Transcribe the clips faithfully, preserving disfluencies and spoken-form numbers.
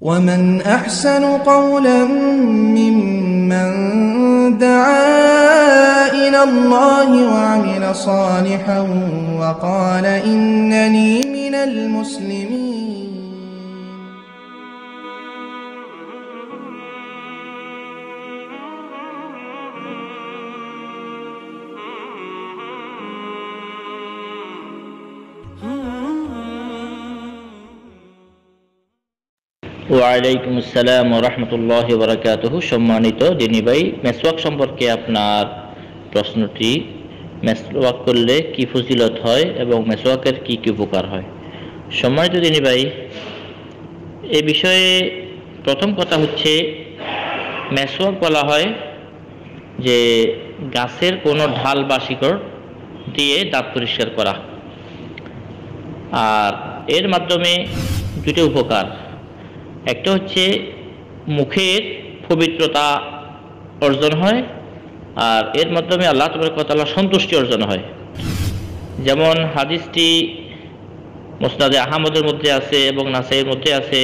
ومن أحسن قولا ممن دعا إلى الله وعمل صالحا وقال إنني من المسلمين. ওয়ালাইকুম আসসালাম ওয়া রাহমাতুল্লাহি ওয়া বারাকাতুহু। সম্মানিত দিনী ভাই, মেসওয়াক সম্পর্কে আপনার প্রশ্নটি, মেসওয়াক করলে কি ফজিলত হয় এবং মেসওয়াকের কি কি উপকার হয়। সম্মানিত দিনী ভাই, এ বিষয়ে প্রথম কথা হচ্ছে, মেসওয়াক বলা হয় যে গাছের কোনো ঢাল বা শিকড় দিয়ে দাঁত পরিষ্কার করা, আর এর মাধ্যমে দুটো উপকার। একটা হচ্ছে মুখের পবিত্রতা অর্জন হয়, আর এর মাধ্যমে আল্লাহ তাবারক ওয়া তাআলার সন্তুষ্টি অর্জন হয়। যেমন হাদিসটি মুসনাদে আহমদের মধ্যে আছে এবং নাসাইয়ের মধ্যে আছে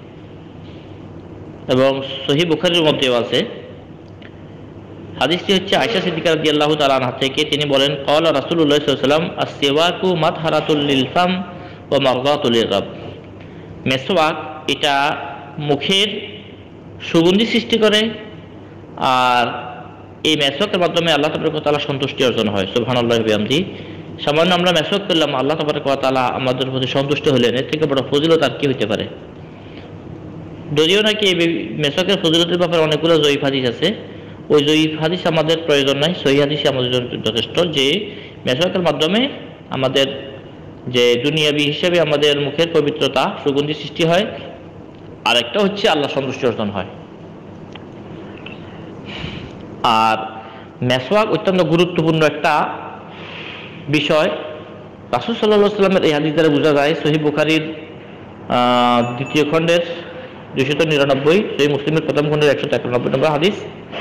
এবং সহিহ বুখারীর মধ্যেও আছে। হাদিসটি হচ্ছে আয়েশা সিদ্দিকা রাদিয়াল্লাহু তাআলা আনহা থেকে, তিনি বলেন, ক্বালা রাসূলুল্লাহ সাল্লাল্লাহু আলাইহি ওয়াসাল্লাম আস-সিওয়াকু মাতহারাতুল লিল ফাম ওয়া মারদাতুল লির-রাব। মেসওয়াক এটা মুখের সুগন্ধি সৃষ্টি করে, আর এই মেসওয়াকের মাধ্যমে আল্লাহ তাবারক ওয়া তাআলা সন্তুষ্টি অর্জন হয়। সুবহানাল্লাহি ওয়া বিহামদিহি। সামান্য আমরা মেসওয়াক করলাম, আল্লাহ তাবারক ওয়া তাআলা আমাদের প্রতি সন্তুষ্ট হলেন, এর থেকে বড় ফজিলত আর কি হতে পারে। যদিও নাকি এই মেসওয়াকের ফজিলতের ব্যাপারে অনেকগুলো জয়ীফ হাদিস আছে, ওই জয়ীফ হাদিস আমাদের প্রয়োজন নাই, সহিহ হাদিসই আমাদের জন্য যথেষ্ট। যে মেসওয়াকের মাধ্যমে আমাদের যে দুনিয়াবি হিসেবে আমাদের মুখের পবিত্রতা সুগন্ধি সৃষ্টি হয়, আর একটা হচ্ছে আল্লাহ সন্তুষ্টি অর্জন হয়। আর মেসওয়াক অত্যন্ত গুরুত্বপূর্ণ একটা বিষয়। রাসূল সাল্লাল্লাহু আলাইহি ওয়াসাল্লামের এই হাদিস দ্বারা বোঝা যায়, সহিহ বুখারীর দ্বিতীয় খণ্ডের দুইশত নিরানব্বই, সহিহ মুসলিমের প্রথম খণ্ডের একশত একানব্বই নম্বর হাদিস।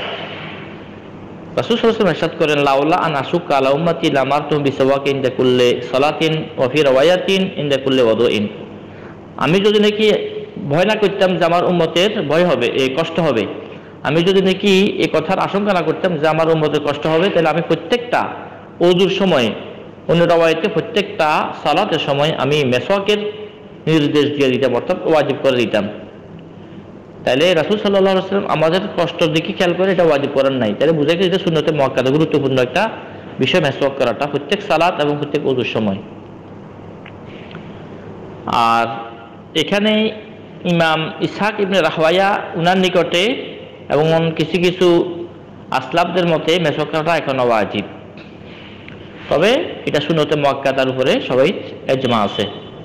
রাসূল সাল্লাল্লাহু আলাইহি ওয়াসাল্লাম ইরশাদ করেন, লাউলা আন আশুক্কা আলা উম্মতি লামারতুহুম বিসওয়াকিন ইনদা কুল্লি সালাতিন ওয়া ফি রাওয়ায়াতিন ইনদা কুল্লি ওয়াদুইন। আমি যদি নাকি ভয় না করতাম যে আমার উম্মতের ভয় হবে, এই কষ্ট হবে, আমি যদি নাকি এই কথার আশঙ্কা না করতাম যে আমার উম্মতের কষ্ট হবে, তাহলে আমি প্রত্যেকটা ওযুর সময়, অন্য রাওয়ায়াতে প্রত্যেকটা সালাতের সময় আমি মেসওয়াকের নির্দেশ দিয়ে দিতাম, অর্থাৎ ওয়াজিব করে দিতাম। তাহলে রাসূল সাল্লাল্লাহু আলাইহি ওয়াসাল্লাম আমাদের কষ্টের দিকে খেয়াল করে এটা ওয়াজিব করেন নাই, তাহলে বুঝা গেছে এটা সুন্নতে মুআক্কাদা, গুরুত্বপূর্ণ একটা বিষয় মেসওয়াক করাটা প্রত্যেক সালাত এবং প্রত্যেক ওযুর সময়। আর এখানে ইমাম ইসহাক ইবনে রাহওয়ায়া উনার নিকটে এবং কিছু কিছু আসলাফদের মতে মেসওয়াক করাটা এখনো ওয়াজিব, তবে এটা সুন্নতে মুআক্কাদার উপরে সবাই ইজমা আছে।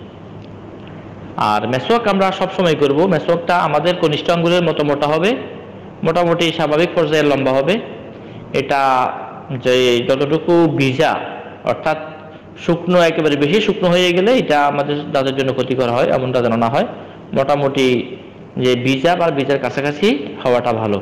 আর মেসওয়াক আমরা সবসময় করব। মেসওয়াকটা আমাদের কনিষ্ঠ আঙ্গুলের মতো মোটা হবে, মোটামুটি স্বাভাবিক পর্যায়ে লম্বা হবে। এটা যে যতটুকু ভিজা, অর্থাৎ শুকনো, একেবারে বেশি শুকনো হয়ে গেলে এটা আমাদের দাঁতের জন্য ক্ষতিকর হয়, এমনটা যেন না হয়। মোটামুটি যে ভিজা বা ভিজার কাছাকাছি হওয়াটা ভালো।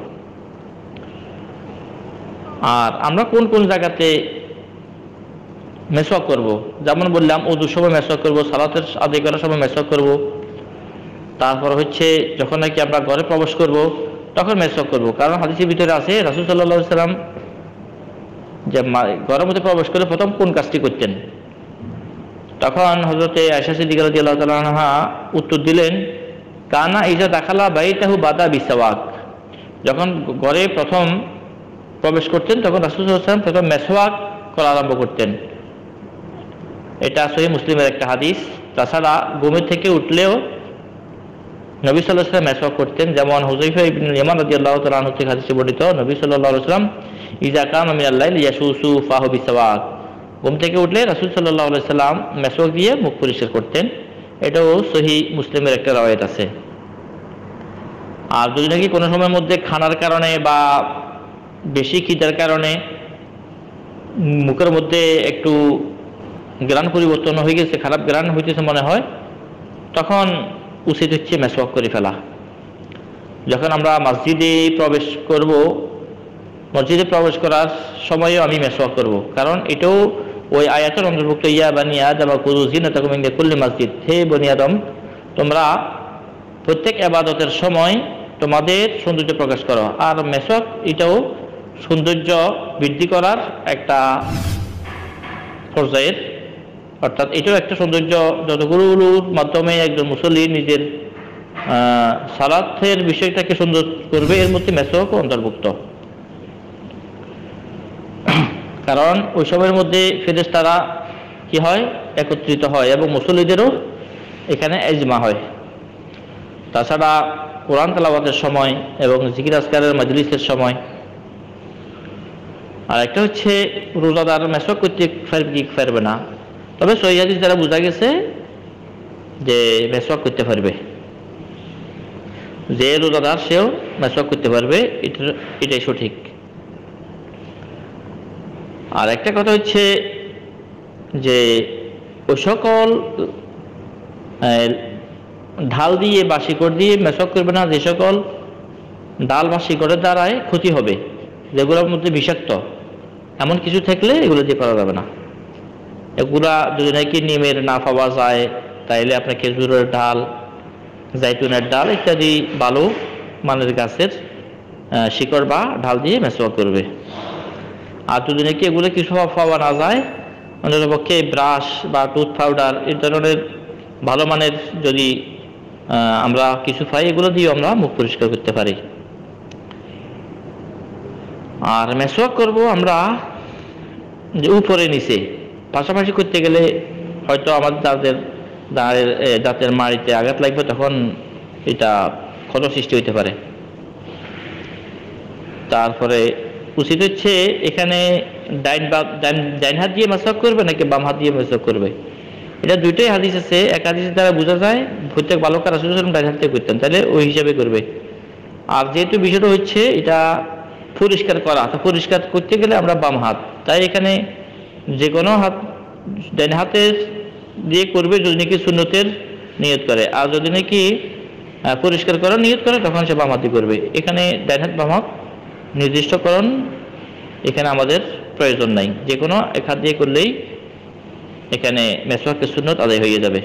আর আমরা কোন কোন জায়গাতে মেসওয়াক করব, যেমন বললাম ওযুর সময় মেসওয়াক করব, সালাতের আদায় করার সময় মেসওয়াক করব, তারপর হচ্ছে যখন নাকি আমরা ঘরে প্রবেশ করব তখন মেসওয়াক করব। কারণ হাদিসের ভিতরে আছে রাসূল সাল্লাল্লাহু আলাইহি ওয়াসাল্লাম যে ঘরের মধ্যে প্রবেশ করে প্রথম কোন কাজটি করতেন, তখন হযরতে আয়েশা সিদ্দিকা রাদিয়াল্লাহু তাআলা আনহা উত্তর দিলেন, কানা ইজা দাখালা বাইতাহু বাদা বিসওয়াক। যখন ঘরে প্রথম প্রবেশ করতেন তখন রাসূল সাল্লাল্লাহু আলাইহি ওয়াসাল্লাম প্রথম মেসওয়াক করা আরম্ভ করতেন। এটা সহিহ মুসলিমের একটা হাদিস। তাছাড়া ঘুমের থেকে উঠলেও নবী সাল্লাল্লাহু আলাইহি ওয়াসাল্লাম মেসওয়াক করতেন। যেমন হুযায়ফা ইবনে ইয়ামান রাদিয়াল্লাহু তাআলা আনহু থেকে হাদিসে বর্ণিত, নবী সাল্লাল্লাহু আলাইহি ওয়াসাল্লাম ইজা কামা মিনাল লাইল ইয়াশুসু ফাহু বিসওয়াক। ঘুম থেকে উঠলে রাসূল সাল্লাল্লাহু আলাইহি ওয়াসাল্লাম মেসওয়াক দিয়ে মুখ পরিষ্কার করতেন। এটাও সহিহ মুসলিমের একটা রাওয়ায়াত আছে। আর যদি নাকি কোনো সময়ের মধ্যে খানার কারণে বা বেশি খিদার কারণে মুখের মধ্যে একটু গ্রান পরিবর্তন হয়ে গেছে, খারাপ গ্রান হইতেছে মনে হয়, তখন উচিত হচ্ছে মেসওয়াক করে ফেলা। যখন আমরা মসজিদে প্রবেশ করব, মসজিদে প্রবেশ করার সময়ও আমি মেসওয়াক করব, কারণ এটাও ওই আয়াতের অন্তর্ভুক্ত, ইয়া বানি আদম খুযু যিনাতাকুম ইনদা কুল্লি মসজিদ। হে বনি আদম, তোমরা প্রত্যেক ইবাদতের সময় তোমাদের সৌন্দর্য প্রকাশ করো। আর মেসওয়াক এটাও সৌন্দর্য বৃদ্ধি করার একটা পর্যায়ের, অর্থাৎ এটাও একটা সৌন্দর্য, যতগুলোর মাধ্যমে একজন মুসল্লি নিজের সালাতের বিষয়টাকে সুন্দর করবে, এর মধ্যে মেসওয়াকও অন্তর্ভুক্ত। কারণ ওই সময়ের মধ্যে ফেরেশতারা কি হয়, একত্রিত হয় এবং মুসল্লিদেরও এখানে ইজমা হয়। তাছাড়া কোরআন তেলাওয়াতের সময় এবং জিকির আজকারের মাজলিসের সময়। আর একটা হচ্ছে রোজাদার মেসওয়াক করতে পারবে কি পারবে না, তবে সহিহ হাদিস দ্বারা বোঝা গেছে যে মেসওয়াক করতে পারবে, যে রোজাদার সেও মেসওয়াক করতে পারবে, এটা এটাই সঠিক। আর একটা কথা হচ্ছে যে ওই সকল ঢাল দিয়ে বা শিকড় দিয়ে মেসওয়াক করবে না যে সকল ডাল বা শিকড়ের দ্বারায় ক্ষতি হবে, যেগুলোর মধ্যে বিষাক্ত এমন কিছু থাকলে এগুলো দিয়ে করা যাবে না। এগুলা যদি নাকি নিমের না পাওয়া যায় তাইলে আপনার খেজুরের ডাল, জাইতুনের ডাল ইত্যাদি ভালো মানের গাছের শিকড় বা ঢাল দিয়ে মেসওয়াক করবে। আর যদি নাকি এগুলো কিছু পাওয়া না যায়, অন্ততপক্ষে ব্রাশ বা টুথ পাউডার এই ধরনের ভালো মানের যদি আমরা কিছু পাই, এগুলো দিয়ে আমরা মুখ পরিষ্কার করতে পারি। আর মেসওয়াক করব আমরা যে উপরে নিচে, পাশাপাশি করতে গেলে হয়তো আমাদের দাঁতের দাঁড়ের দাঁতের মাড়িতে আঘাত লাগবে, তখন এটা ক্ষত সৃষ্টি হইতে পারে। তারপরে উচিত হচ্ছে এখানে ডাইন বা ডাইন হাত দিয়ে মেসওয়াক করবে নাকি বাম হাত দিয়ে মেসওয়াক করবে, এটা দুইটাই হাদিস আছে। এক হাদিসের দ্বারা বোঝা যায় প্রত্যেক বালকার রাসূল সাল্লাল্লাহু আলাইহি ওয়াসাল্লাম ডাইন হাত দিয়ে করতেন, তাহলে ওই হিসাবে করবে। আর যেহেতু বিষয়টা হচ্ছে এটা পরিষ্কার করা, তো পরিষ্কার করতে গেলে আমরা বাম হাত, তাই এখানে যে কোনো হাত ডাইন হাতের দিয়ে করবে যদি নাকি সুন্নতের নিয়ত করে, আর যদি নাকি পরিষ্কার করার নিয়ত করে তখন সে বাম হাত দিয়ে করবে। এখানে ডাইন হাত বাম হাত নির্দিষ্টকরণ এখানে আমাদের প্রয়োজন নাই, যে কোনো এক হাত দিয়ে করলেই এখানে মেসওয়াকের সুন্নত আদায় হয়ে যাবে।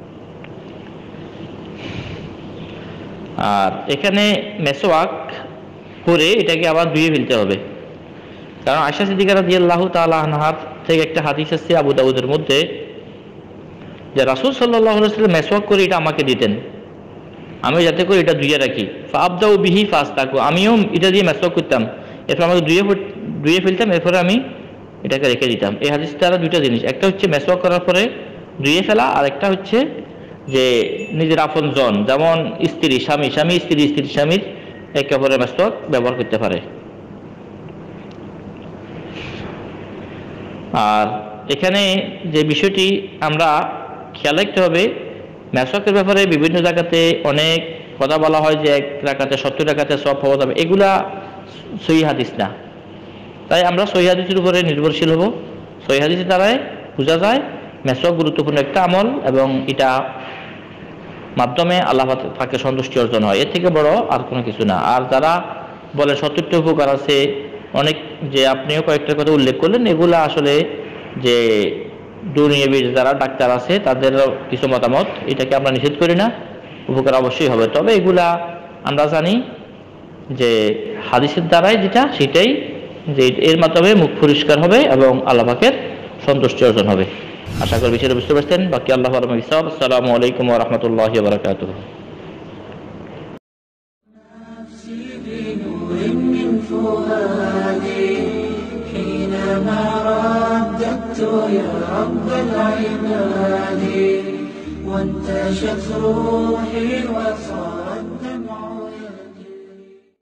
আর এখানে মেসওয়াক করে এটাকে আবার ধুয়ে ফেলতে হবে, কারণ আয়েশা সিদ্দিকা রাদিয়াল্লাহু তাআলা আনহা থেকে একটা হাদিস আছে আবু দাউদের মধ্যে, যে রাসূল সাল্লাল্লাহু আলাইহি ওয়াসাল্লাম মেসওয়াক করে এটা আমাকে দিতেন, আমি যাতে করে এটা ধুয়ে রাখি। ফাআবদাউ বিহি ফাস্তাকু, আমিও এটা দিয়ে মেসওয়াক করতাম, এরপর আমাকে ধুয়ে ধুয়ে ফেলতাম, এরপরে আমি এটাকে রেখে দিতাম। এই হাদিস দ্বারা দুইটা জিনিস, একটা হচ্ছে মেসওয়াক করার পরে ধুয়ে ফেলা, আর একটা হচ্ছে যে নিজের আপন জন, যেমন স্ত্রী স্বামী, স্বামী স্ত্রী, স্ত্রী স্বামীর একে অপরের মেসওয়াক ব্যবহার করতে পারে। আর এখানে যে বিষয়টি আমরা খেয়াল রাখতে হবে, মেসওয়াকের ব্যাপারে বিভিন্ন জায়গাতে অনেক কথা বলা হয় যে এক রাকাতে সত্তর রাকাতে সওয়াব পাওয়া যাবে, এগুলা সহিহ হাদিস না। তাই আমরা সহিহ হাদিসের উপরে নির্ভরশীল হব। সহিহ হাদিসের দ্বারাই বোঝা যায় মেসওয়াক গুরুত্বপূর্ণ একটা আমল এবং এটা মাধ্যমে আল্লাহ পাকের সন্তুষ্টি অর্জন হয়, এর থেকে বড় আর কোনো কিছু না। আর যারা বলে সত্তরটি উপকার আছে অনেক, যে আপনিও কয়েকটার কথা উল্লেখ করলেন, এগুলা আসলে যে দুনিয়াবী যারা ডাক্তার আছে তাদের কিছু মতামত, এটাকে আমরা নিষেধ করি না, উপকার অবশ্যই হবে। তবে এগুলা আমরা জানি যে হাদিসের দ্বারাই যেটা সেটাই, যে এর মাধ্যমে মুখ পরিষ্কার হবে এবং আল্লাহ পাকের সন্তুষ্টি অর্জন হবে। আশা করি বিষয়টা বুঝতে পারছেন। বাকি আল্লাহ আলম ইসলাম। আসসালামু আলাইকুম ওয়া রাহমাতুল্লাহি ওয়া বারাকাতুহু। حينما رددت يا رب العباد وانتشت روحي وصار